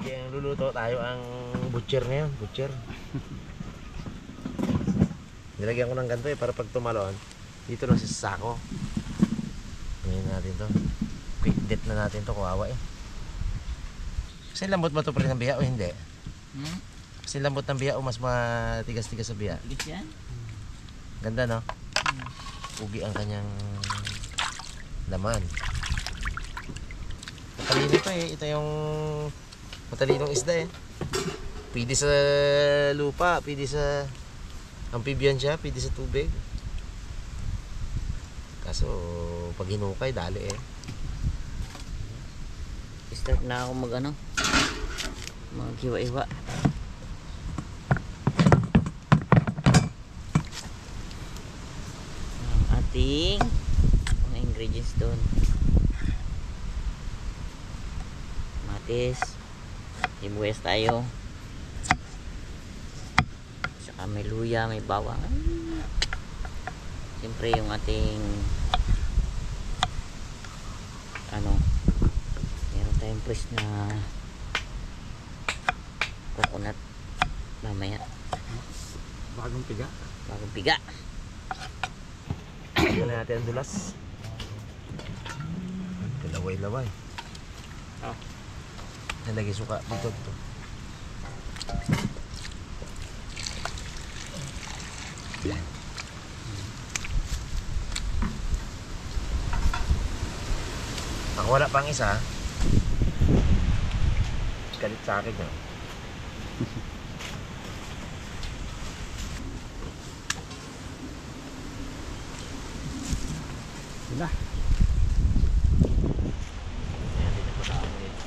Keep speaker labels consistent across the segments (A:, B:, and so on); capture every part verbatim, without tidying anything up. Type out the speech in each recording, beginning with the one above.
A: Kaya luluto tayo ang butcher ngayon, butcher. Nilagyan ko ng ganito eh, para pag tumalon, dito lang sa sako. Ngayon natin to. Quick death na natin to, kawawa eh. Kasi lambot ba ito pa rin ng biya o hindi?
B: Hmm?
A: Kasi lambot ng biya o mas matigas-tigas sa biya?
B: Tigas yan.
A: Ganda no?
B: Hmm.
A: Ugi ang kanyang laman. Matalino to eh. Ito yung matalinong isda eh. Pwede sa lupa, pwede sa amphibian siya, pwede sa tubig. Kaso pag hinukay, dali eh.
B: Start na ako mag ano, maghiwa-hiwa. Ang ating mga ingredients doon. Matis, sibuyas tayo. Saka may luya, may bawang. Siyempre yung ating ano, meron tayong fresh na coconut mamaya.
C: Bagong piga.
B: Bagong piga.
A: Tignan natin ang dulas. Kalaway-laway.
C: Ah.
A: Nalagay suka dito to. Ang wala pang isa, galit sa akin no?
C: Yun na.
A: Ayan, hindi na matapos eh.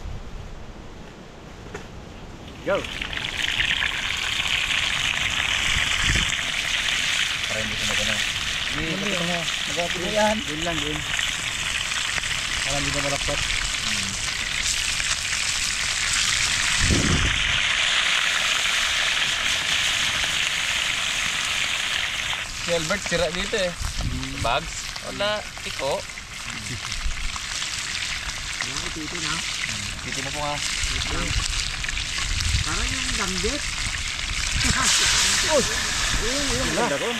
C: Go!
A: Para hindi ko magana.
C: Hindi, hindi mo. Magapit mo yan. Yun lang, yun. Para hindi na malapot.
A: Hmm.
D: Si Albert sira dito eh. Bags? Wala, tiko.
C: Yung titi na.
D: Titi mo po nga.
C: Parang yung danggit. Uy! Uy, yung ganda ko.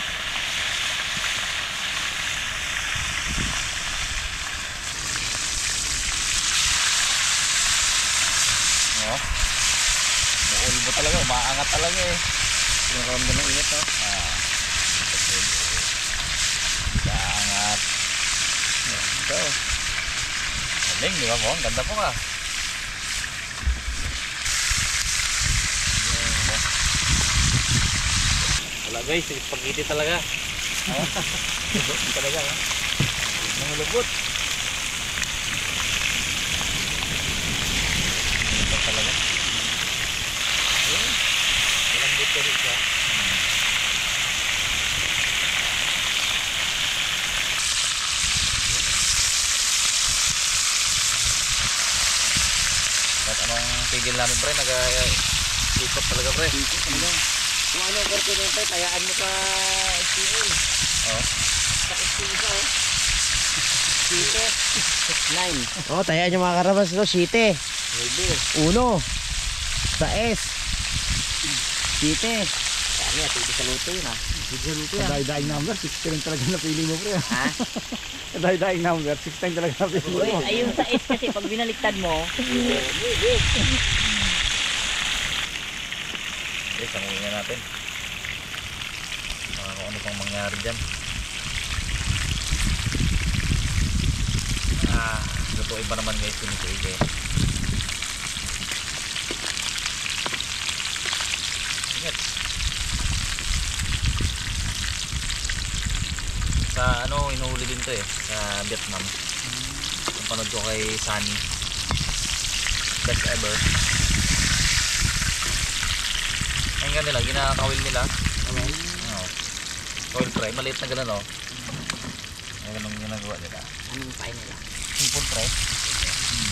D: Oh. Maulbo talaga, umaangat talaga eh.
C: Nakaramdam ng init, no?
D: Ah. Umaangat. Ito. Galing, di ba mo? Ang ganda po ka.
A: Wala guys, spaghetti talaga.
D: Lubot talaga ha.
A: Nangulubot.
D: Lubot talaga.
A: Walang buto rin siya.
D: At anong tigil namin pre, nag-ikot talaga pre.
C: Ikot talaga. Kung ano ang karto nyo, tayaan mo sa S T L.
D: Oh.
C: Sa S T L ka, oh. Sito. Nine.
A: Oh, tayaan nyo mga karabas ito, site.
C: Maybe.
A: Uno. Sa S. Site.
B: Kami at hindi sa luto yun ah.
C: Hindi sa luto yan. Daing number, sixteen talaga napili mo, pre.
B: Ha?
C: Daing number, sixteen talaga napili mo.
B: Uy, ayun sa S kasi pag binaliktad mo,
D: Okay, sanguin na natin. Mga kung ano pang mangyari dyan. Ah, lutuin pa naman guys kung ito ito. Ingat. Sa ano, inuhuli din to eh. Sa Vietnam. Ang panood ko kay Sunny. Best ever. Ayun nila, ginakawil nila. Oh. Kawil fry, maliit na gano'n oh. Ayun ang ginagawa nila.
B: anong pain nila?
D: Simple fry. Hmm.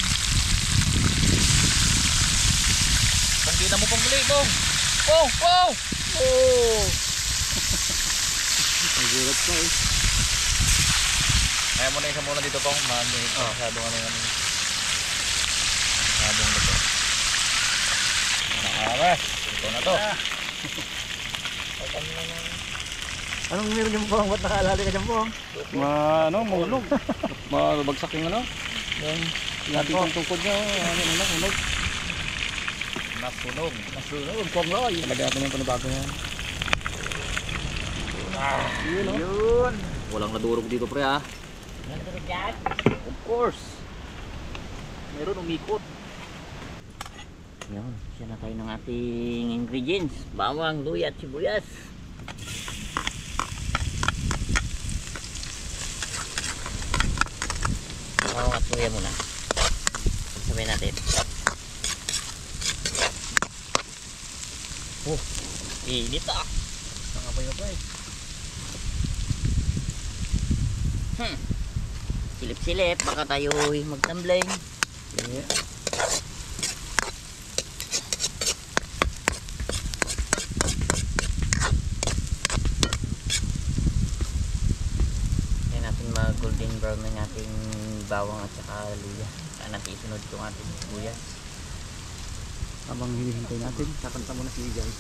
D: Kung di na mo pang muli, bong! Bong! Bong! Oh!
C: Nagulat ka eh.
D: Kaya mo na isa muna dito tong, masyadong ano yung ano. Masyadong luto. Ito na to.
C: Anong meron yung buwang? Ba't nakaalala ka dyan buwang?
E: Ma, ano, mahulog. Mabagsak yung ano. Yung natin yung tungkod niya. oh. Ano, ano, hulog.
D: Nasunog.
C: Nasunog, kong loy.
E: Talaga natin yung panabago yan.
C: Yun o.
E: Yun. Walang nadurog dito pre ah.
B: Nandurog yan.
E: Of course. Meron umikot.
B: Yun, siya na tayo ng ating ingredients. Bawang, luya at sibuyas. Bawang at luya muna. Sabihin natin. Oh, init ah.
C: Nakapay na pa eh.
B: Hmm. Silip-silip, baka tayo'y magtambling.
C: Yeah.
B: Kaya natin mag-golden brown ng ating bawang at saka luya. Kaya natin isunod itong ating sibuyas.
C: Habang hinihintay natin, kakanta muna si guys.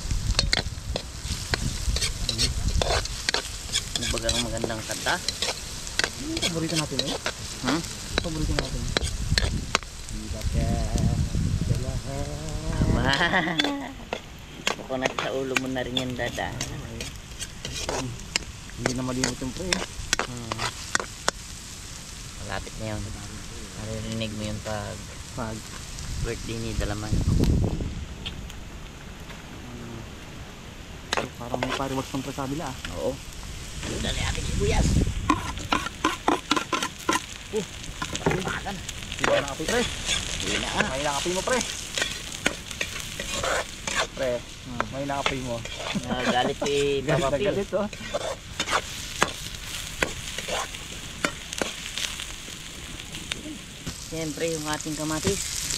B: Ano ba ang magandang kanta?
C: Ano yung paborito natin eh?
B: Hmm?
C: Paborito natin. Hindi ka dalahan.
B: Tama. Bako na sa ulo mo na rin yung dada.
C: Hindi na malimot yung pre.
B: Hmm. Malapit na yun. Naririnig mo yung pag
C: Pag.
B: birthday ni Dalaman.
C: Eh, parang may pariwas pang pre sa kabila ah.
B: Oo. Yung dali ating sibuyas. Uh, patumagan.
C: Hindi ba nakapoy pre?
B: Hindi na ah.
C: May nakapoy mo pre. Pre, may nakapoy mo.
B: Nagalit si Papa P.
C: Galit oh.
B: Siyempre yung ating kamatis.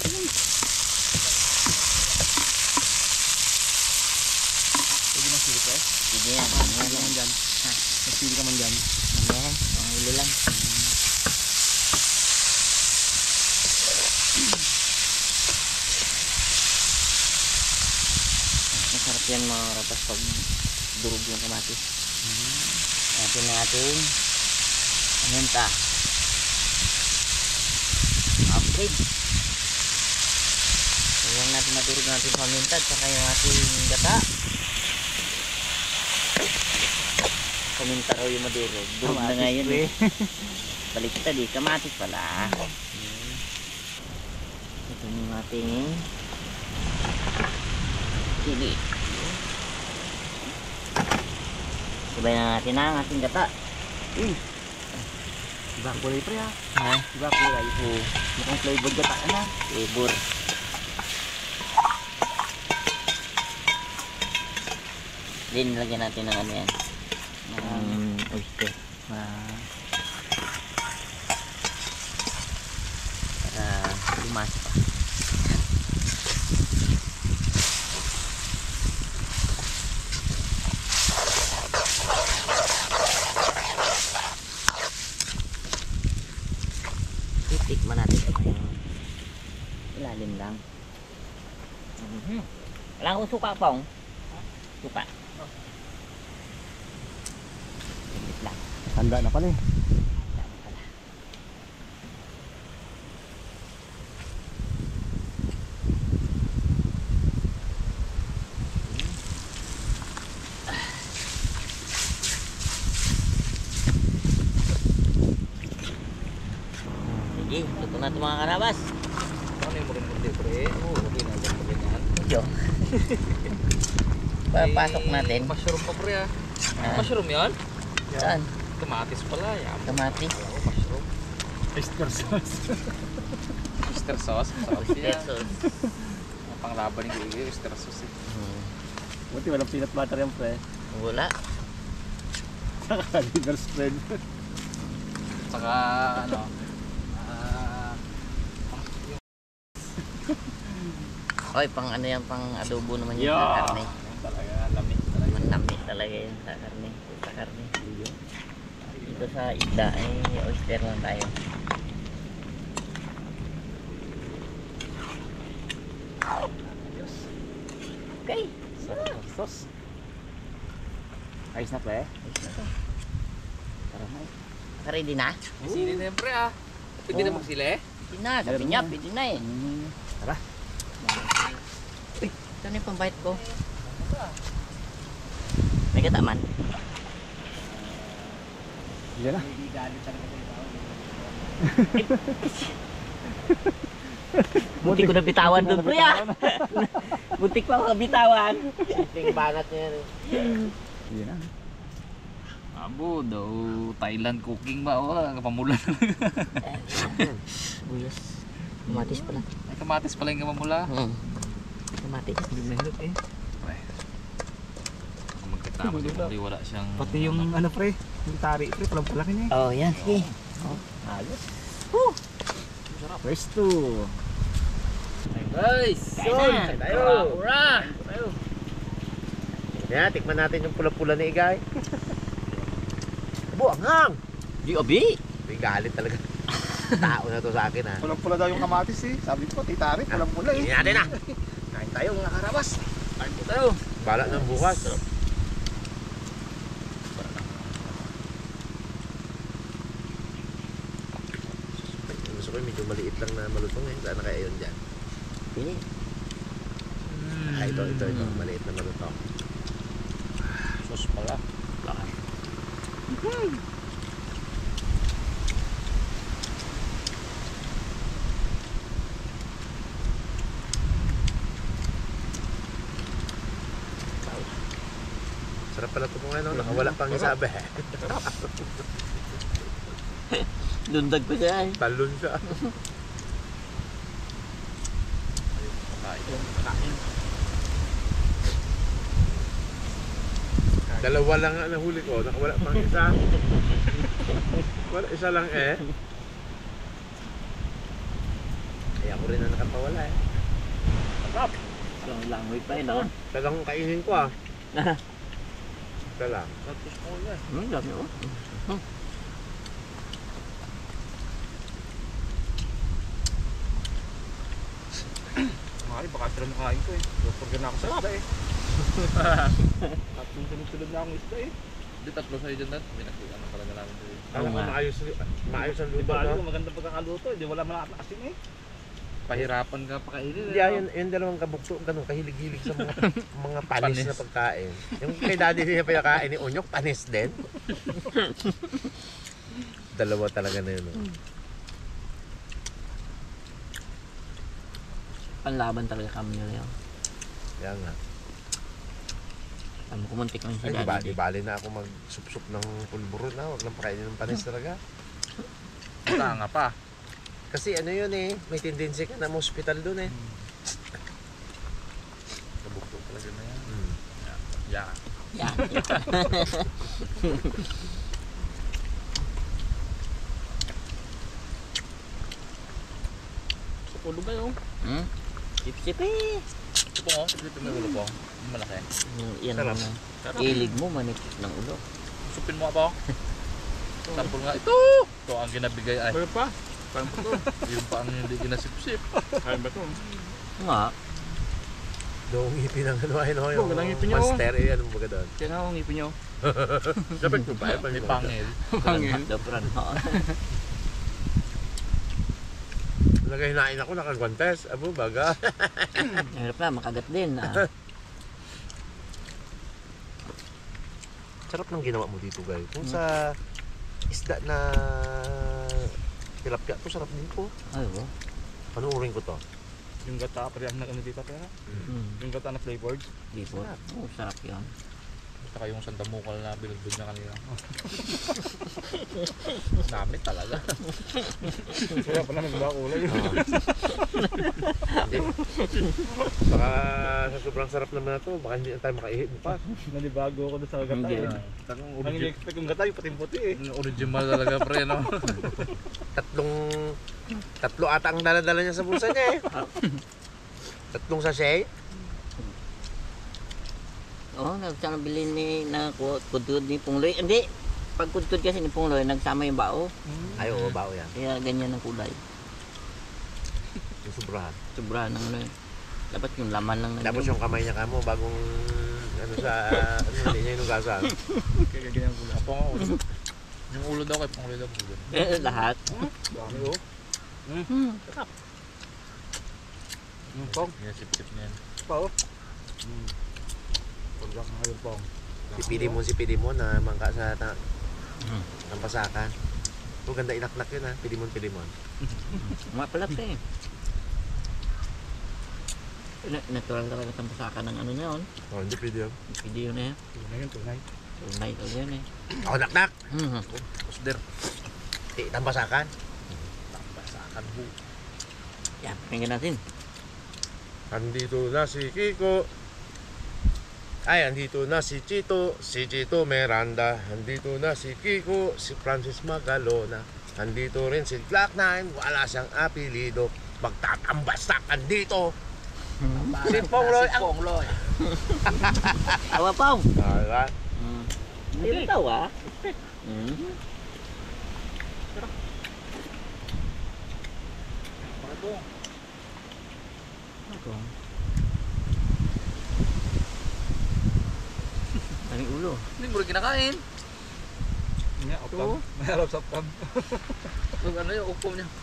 C: Pwede nang sili pre.
B: Sige yan.
C: Pwede
B: Yan
C: ka man
B: yan.
C: dyan.
B: Ha?
C: Nagpili ka man dyan.
B: Yan. Pangulo lang. Masarap yan mga rapas pag durog yung kamatis. Natin ang ating paminta. Upgrade. So yan natin madurog natin paminta at saka yung ating gata. Paminta raw yung madurog. Durog na nga yun eh. Baliktad eh. Kamatis pala. Ito yung ating chili. Sabay na natin ang ating gata.
C: Uy! Iba ang kulay pre ah.
B: Ha?
C: Iba ang kulay.
B: Oo.
C: Mukhang flavored gata na.
B: Flavor. Then lagyan natin ng ano yan. Ng oyster.
C: Ah,
B: Para lumasa pa. Titikman natin ito ngayon. Ilalim lang. Mhm. Wala akong suka pong. Suka. Saglit lang.
C: handa na pala eh.
B: Tama pala. Sige, luto na ito mga karabas.
D: Ano yung murin-murin pre? Oo, okay na dyan pre yan.
B: Medyo. Papasok natin.
D: Mushroom pa pre ah.
B: Ah,
D: Mushroom yan?
B: saan?
D: Kamatis pala. Yan.
B: Kamatis.
D: Oo, mushroom.
C: Oyster sauce.
D: Oyster sauce. Sarap
B: Oyster
D: yan.
B: sauce.
D: Ang panglaban ni Gigi, oyster sauce eh.
B: Hmm.
C: Buti walang peanut butter yan pre.
B: Wala.
C: Saka liver spread.
D: Saka ano, ah,
B: Oy, pang ano yan, pang adobo naman yung
C: Yeah.
B: sa karne.
D: talaga lamig talaga.
B: Manamit talaga yun sa karne. Sa karne. Dito sa isda, eh, oyster lang tayo. Okay.
E: Sos. Ayos na pre.
B: Ayos na to.
E: Tara na eh.
B: Ready na?
D: May sili na yan pre ah. Pwede na magsili?
B: Pwede na, sabi niya, pwede na eh.
E: Hmm. Tara.
B: Ito na yung pambait ko. May kataman.
E: Yan na.
B: Butik ko na bitawan doon, pre ah. Butik pa ako bitawan.
A: Simpleng banat niya yan eh.
E: Yan na.
D: Abo daw, Thailand cooking ba? O, kapamulan.
B: Buyos. Kamatis pala.
D: Ay, kamatis pala yung kapamula.
B: Hmm. Kamatis.
E: Hindi mahirap eh.
D: Kung magkatama si Muli, wala siyang...
E: Pati yung ano pre, yung tari pre, palang palaki niya eh.
B: Oh, yan. Sige.
E: Ayos. Woo! First two.
D: Guys!
B: Kain na.
A: Tayo!
D: Ura!
A: Yan, tikman natin yung pula-pula ni Igay. Abo, anghang!
B: Di obi.
A: May galit talaga. Tao na to sa akin ha.
C: Pulang-pula daw yung kamatis eh. Sabi ko, titari, pulang-pula eh.
A: Hindi natin na.
C: Kain tayo mga karawas.
D: Kain po tayo!
A: Bala ng bukas. Gusto ko yung medyo maliit lang na malutong eh. Sana kaya yun dyan.
B: Pili.
A: Ah, ito, ito, ito. Maliit na malutong.
D: Sos pala.
A: Sarap pala ito kung ano. Nakawala pang isabi.
B: Lundag ko siya eh.
A: Talon siya. Dalawa lang nga nahuli ko. Nakawala pang isa. Wala, isa lang eh. Kaya ako rin na nakapawala eh.
B: Lang langoy pa yun, no?
A: Talagang kainin ko ah. Ito lang.
B: Hmm, dami oh.
C: Ay, baka sila nakain ko eh. Lupurgan na ako sa isda eh. At yung sunod-sunod na akong isda eh.
D: Hindi tatlo sa'yo dyan, Dad. May nagkuhan ng talaga namin sa'yo.
A: Alam ko
B: nga.
A: maayos, maayos ang
C: Di
A: luto,
C: ba
A: no?
C: alam ko maganda pagkakaluto eh. Di wala malakasin eh.
D: Pahirapan ka pakainin.
A: Hindi, ah, yun, yung dalawang kabukso, ganun, kahilig-hilig sa mga mga panis,
D: Panis.
A: na pagkain. Yung kay daddy niya pinakain ni Unyok, panis din. Dalawa talaga na yun. Oh.
B: Panlaban talaga kami nila yun.
A: Kaya nga.
B: Alam mo, kumuntik kami si
A: Ay, di, ba,
B: daddy.
A: di bali na ako mag-sup-sup ng pulburo na. Huwag lang pakainin ng panis talaga.
D: Wala nga pa.
A: Kasi ano yun eh, may tendency ka na hospital dun eh.
D: Kabukto talaga na yan.
A: Hmm.
D: Yeah.
B: Yan.
C: Sa pulo ba yun?
B: Hmm? Sip-sip eh.
D: Ito po, oh. Ito may ulo po. Malaki.
B: Yung- Yan
A: Sarap.
B: mo na.
D: Sarap.
B: Ilig mo, manikip ng ulo.
D: Supin mo po. Sample nga. Ito! Ito ang ginabigay ay.
C: Kaya pa? Kain pa to.
D: Yung pa ang hindi ginasip-sip.
C: Kain ba to?
B: Nga.
A: Doong ngipin ng ano, ano,
C: Oh,
A: yung
C: gandang ngipin niya, oh.
A: master eh, anong baga doon.
C: Kaya nga ako ngipin nyo.
A: Dapat ko pa, eh,
D: May pangil.
C: Pangil.
B: Dabran mo.
A: Nagahinain ako, nakagwantes. Abo, baga.
B: Hirap na, makagat din. Ah.
A: Sarap ng ginawa mo dito, guys. Kung sa isda na tilapia to, sarap din po.
B: Ay, oh.
A: Panuurin ko to.
C: Yung gata, parehas na ano dito pera.
B: Hmm.
C: Yung gata na flavored.
B: Lipo. Oh, sarap yan.
D: Saka yung sandamukal na binugbud niya kanina. Namit talaga.
C: Kaya pala nagbawa kulay.
A: Hindi. Baka sa sobrang sarap naman na to, baka hindi na tayo makaihi bukas.
C: Nanibago ako doon sa gata
B: Hindi.
C: eh.
D: Tanong
C: Ang in-expect kong gata, yung puting-puti eh.
D: original talaga pre, no?
A: Tatlong, tatlo ata ang dala-dala niya sa bulsa niya eh. Tatlong sachet.
B: Oh, nagsama bilhin ni na ku- kudkod ni Pungloy. Hindi. Pag kudkod kasi ni Pungloy, nagsama yung bao.
A: Ay, oo, bao yan.
B: Kaya ganyan ang kulay.
A: Yung sobrahan.
B: Sobra ng ano yun. Dapat yung laman lang.
A: Tapos yung kamay niya kamo, bagong, ano sa, ano, hindi niya inugasan.
C: Kaya ganyan ko lang.
D: Apo nga ulo. Yung ulo daw kay pangulo daw. Ulo.
B: Eh, lahat.
C: Dami oh.
B: Hmm.
C: Yung pong.
D: Yan, sip-sip niyan.
C: Pa oh. Hmm. Pagdak na yung pong.
A: Si Pidimon, si Pidimon na mangka sa ta, ng pasakan. Oh, ganda inaknak yun ha, Pidimon, Pidimon.
B: Mga pala eh. Na- Natural talaga tampasakan ng ano niya, on.
A: Oh, hindi pwede yun.
B: Video na yan.
C: Tunay yun, tunay.
B: Tunay ko yan eh.
A: Oh, naknak!
B: Hmm.
D: Usder.
A: Di, ng pasakan.
D: Tambasakan ho.
B: Yan, pakinggan natin.
A: Andito na si Kiko. Ay, andito na si Chito, si Chito Miranda. Andito na si Kiko, si Francis Magalona. Andito rin si Black Nine, wala siyang apelido. Magtatambasakan dito. Si Pongloy ang...
D: Pongloy.
B: Awa, Pong!
A: Alright.
B: Hmm. Hindi na tawa. Hmm. Ako. Daming ulo.
D: Hindi mo rin kinakain.
C: Nga, optam. Mayroon sa optam.
D: Kung ano yung upo niya.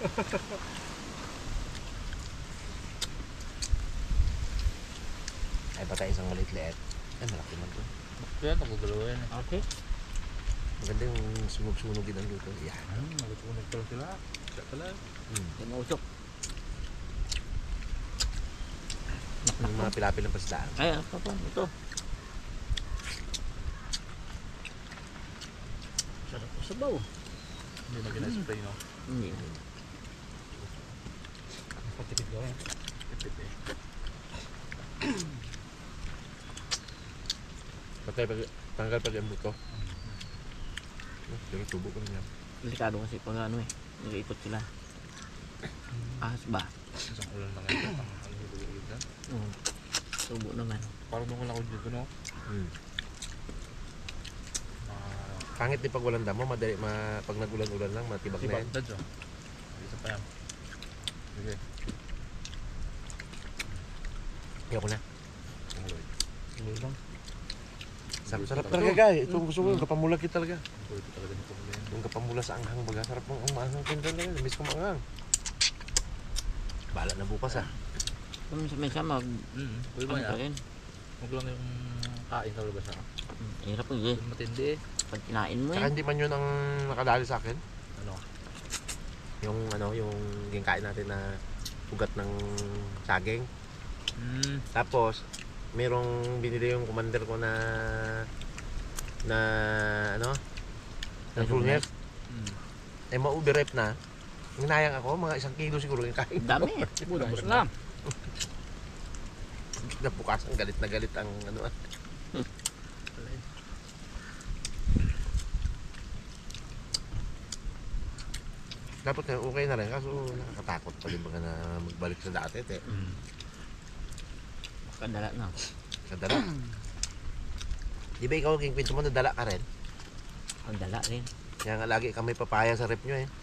A: Ay, patay isang maliit-liit. Ay, malaki man to.
D: Kaya nagugalaw yan.
B: Okay.
A: Maganda yung sunog-sunogin ang luto. Yan.
C: Hmm, nagtutunog pala sila. Siya pala.
A: Hmm.
B: Hindi mausok.
A: Yung mga pilapil ng pasdaan.
B: Ay, ano pa, Pong? Ito. Sarap ko sa baw.
D: Hindi na gina-spray, no?
B: Hindi.
C: Patipid ko eh.
D: Ipit eh.
A: Patay, pag, tanggal pa yung buto. Pero tubo ko rin yan.
B: Delikado kasi pag ano eh. Nag-iikot sila. Ahas ba?
D: Isang ulan lang ito. Ang halihulog dyan.
B: Oo. Tubo naman.
D: Parang doon ko lang ako dito, no?
A: Hmm.
D: Ah,
A: Pangit din pag walang damo, madali, ma, pag nagulan-ulan lang, matibak na yan.
D: Bagdad, oh. Isa pa yan. Sige.
A: Ayoko na.
D: Pongloy.
C: Tuloy lang.
A: Sarap, sarap talaga guys. Ito gusto ko yung kapamula kita talaga.
D: Pongloy ito talaga ni Pongloy.
A: Yung kapamula sa anghang baga. Sarap ng ang maanghang tinda talaga. Miss ko maanghang. Bala na bukas ah.
B: Kung minsan mag...
D: Mm, pwede ba
B: Ano pa
D: yan?
B: rin?
D: Huwag lang yung kain sa labas, ha?
B: Hmm, hirap po eh.
D: Yung matindi eh.
B: Pag kinain mo
A: Saka
B: eh.
A: hindi man yun ang nakadali sa akin.
D: Ano?
A: Yung ano, yung ginkain natin na ugat ng saging.
D: Mm,
A: Tapos, merong binili yung commander ko na na ano na full net.
D: mm.
A: Eh ma-overripe na. Hinayang ako, mga isang kilo siguro yung kain.
B: Dami.
C: Buda,
D: Tapos
C: islam.
A: Napukasan galit na galit ang ano. Dapat na okay na rin kaso nakakatakot pa din baga na magbalik sa dati te.
D: Mm.
B: Kadala na.
A: Kadala. Di ba ikaw king kwento mo nadala ka rin?
B: Kadala rin.
A: Kaya nga lagi kami papaya sa rep nyo eh.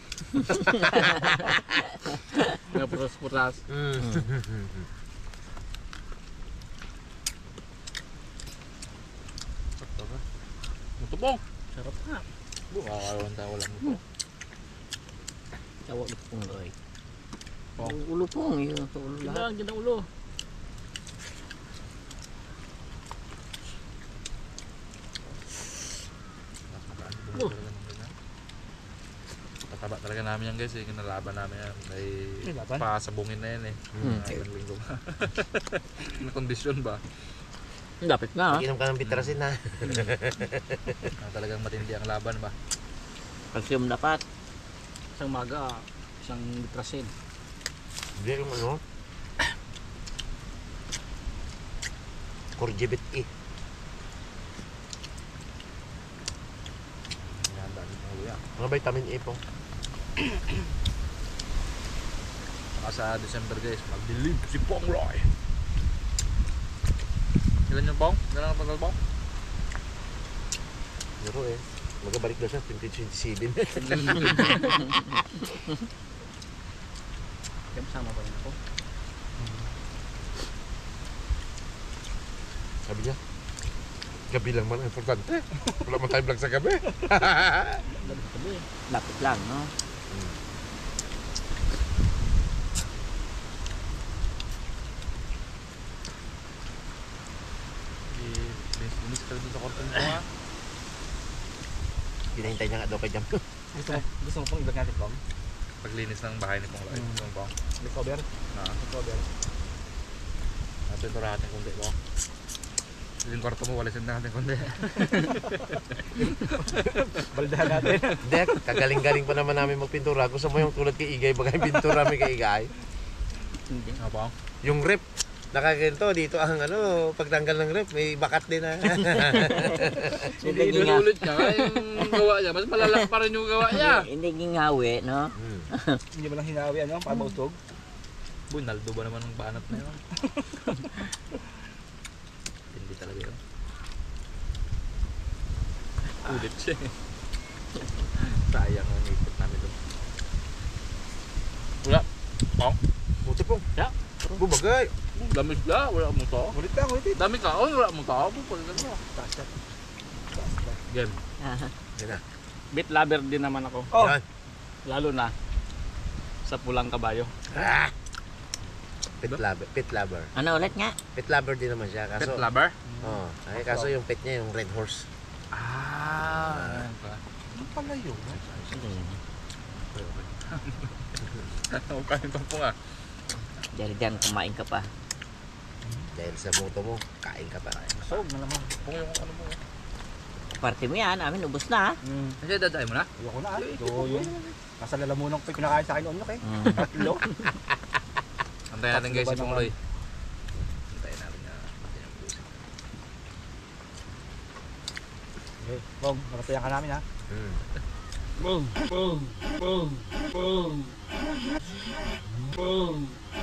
C: Mga puras-puras.
A: Mm.
D: Sakto ba? Mutubong!
C: Sarap na.
D: Buka kakaroon tayo lang ito.
B: Tawa ito pong loy.
D: Pong.
B: Ulo pong. Yun sa ulo
C: Ganda,
B: lahat.
C: ang ganda ulo.
D: Mas makaan din talaga ng ganyan. Tataba talaga namin yan guys eh. Kinalaban namin yan. May
C: May laban?
D: pasabungin na yan eh.
B: Hmm.
D: Ay, ilang linggo ba? Na kondisyon ba?
B: Dapat na ha.
A: Inom ka ng bitrasin na.
D: Na talagang matindi ang laban ba?
B: Calcium dapat.
C: Isang maga, isang litrasin.
A: Hindi yung ano. Corjebit E.
D: Yan, dami pang luya.
A: Mga vitamin E po.
D: Saka sa December guys, magdilig si Pongloy. Ilan yung Pong? Ilan ang tagal Pong?
A: Pero eh. Magabalik daw siya, twenty twenty-seven.
C: Kaya masama pa rin ako.
A: Sabi niya, Gabi lang man ang importante. Wala man tayo vlog sa gabi.
B: Lapit lang, no?
D: Linis ka dito sa korton mo ha.
A: Pinahintay niya nga daw kay Jam.
C: Gusto mo, gusto mo pong ibag natin, Pong?
D: Paglinis ng bahay ni Pong Loy.
C: Mm.
D: Pong Pong.
C: Recover?
D: Ha?
C: Recover.
D: At ito natin kundi mo. Yung kwarto mo, walisin na natin kundi.
C: Baldahan natin.
A: Dek, kagaling-galing pa naman namin magpintura. Gusto mo yung tulad kay Igay, bagay pintura may kay Igay.
B: Hindi.
D: Ano Pong?
A: Yung rep, nakaganto dito ang ano, pagtanggal ng rep, may bakat din ah.
B: Hindi ginga,
D: Inulit niya kaya yung gawa niya. Mas malalak pa rin yung gawa niya.
B: hindi gingawi, no?
A: Hmm.
C: Hindi mo lang hinawi, ano? Pabausog.
D: Boy, naldo ba naman ng banat na yun? Hindi talaga yun. Ulit siya eh. Sayang ang ipot namin doon. Wala. Pong.
A: Buti pong.
D: Yeah.
A: Bumagay.
D: Dami sila. Wala mo to.
C: Ulit lang, ulit.
D: Dami ka. Oh, wala mo to. Pupul ka na.
C: Taas na.
D: Game.
A: Yan na.
E: Bit lover din naman ako.
C: Oh!
A: Yan.
E: Lalo na sa pulang kabayo.
A: Ah! Pet lover, pet lover.
B: Ano ulit nga?
A: Pet lover din naman siya.
D: Pet
A: Kaso,
D: lover?
A: oh, ay, kaso yung pet niya yung red horse.
D: Ah.
C: Ano pala yun?
B: Ano yun?
D: Ano kain pa po nga?
B: Dahil dyan, kumain ka pa.
A: Dahil sa moto mo, kain ka pa.
C: Sog na naman.
D: Kung yung ano mo.
B: Parte mo yan, amin, ubos na.
C: Hmm.
D: Kasi dadaay mo na?
C: Ayoko na ah. So yun. Nasa lalamunan ko yung pinakain sa akin noon eh.
B: Mm.
C: Tatlo.
D: Antayin natin guys si
C: Tatlo ba
D: Pong
C: naman?
D: Loy. Antayin natin na. natin yung puso.
C: Okay. Bong, nakatayan ka namin ha.
A: Hmm.
E: Boom, boom, boom, boom. Boom.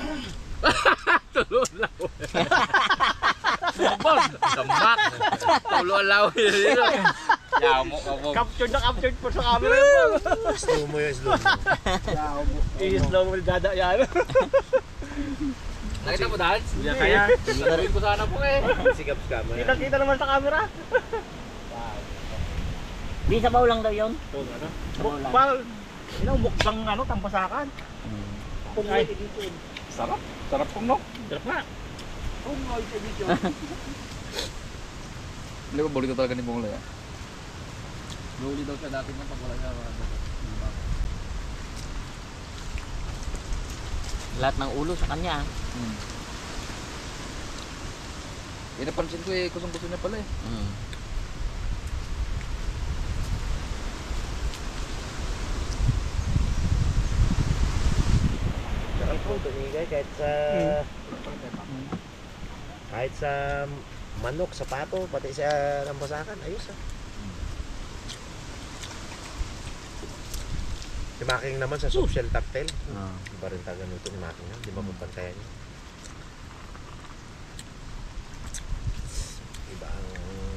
D: Tulo alaw. Bong! Gamak! Tulo alaw yun dito. Yamo ka po.
C: Captured na captured po sa camera yun.
A: Slow mo yun, slow mo.
C: I-slow mo dada yan.
D: Nakita mo dahil?
E: Hindi kaya.
D: Sabihin ko sana po eh.
A: Sikap ka mo.
C: Kita-kita naman sa camera.
B: Di sabaw lang daw yun.
C: So, ano?
B: Sabaw lang.
C: Parang, yun ang mukbang ano, tampasakan.
B: Mm.
C: Pungay dito.
E: Sarap. Sarap pong no.
C: Sarap nga. Pungay dito.
E: Hindi ba bulito talaga ni Pong Loy ah?
D: Luli daw siya dati nang pag wala siya.
B: Lahat ng ulo sa kanya.
E: Hmm. Eh, napansin ko eh, kusong-kuso niya pala eh.
B: Mm.
A: Sarap po, tumigay kahit sa... Kahit sa manok, sa pato, pati sa lambasakan, ayos ah. Si Making naman sa social tactile.
B: Oh.
A: Iba rin taga nito ni Making yan, di ba papantayan niya? Iba ang...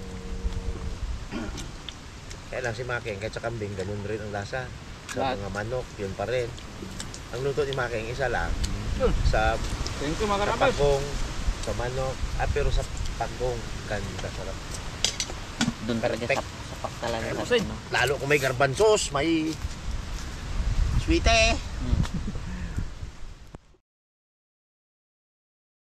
A: Kaya lang si Making, kahit sa kambing, ganun rin ang lasa. Sa
E: Lahat.
A: mga manok, yun pa rin. Ang luto ni Making, isa lang. Sa
E: Thank you mga
A: sa
E: karabas.
A: pagong, sa manok, ah, pero sa pagong, ganda, sarap.
B: Doon talaga
A: Perfect.
B: sa, sa pak talaga.
A: Ayun,
B: Sa, ano.
A: Lalo kung may garbanzos, may sweete.